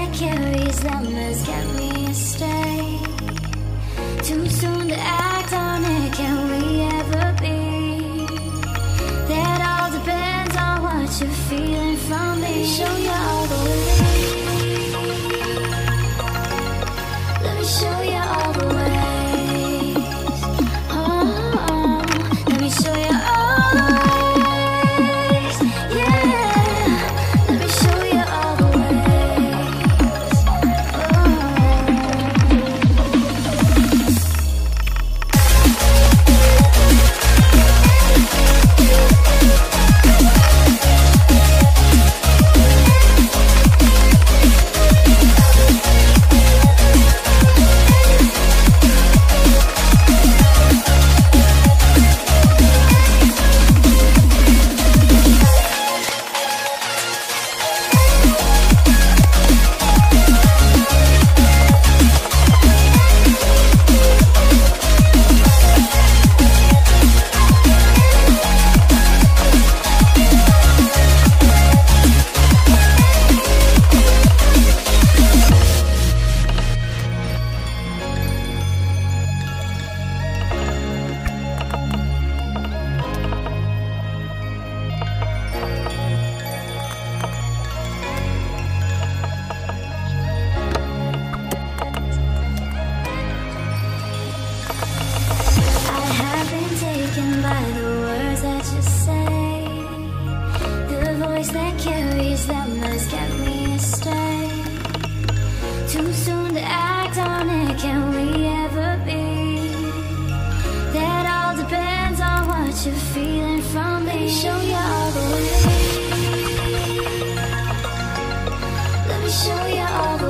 that carries that must get me astray. Too soon to act on it, can we ever be? That all depends on what you're feeling from me. Let me show you all the ways. Let me show you all the ways. Oh, let me show you all the ways. Yeah, let me show you all the ways. By the words that you say, the voice that carries that must get me astray. Too soon to act on it, can we ever be? That all depends on what you're feeling from me. Let me show you all the ways. Let me show you all the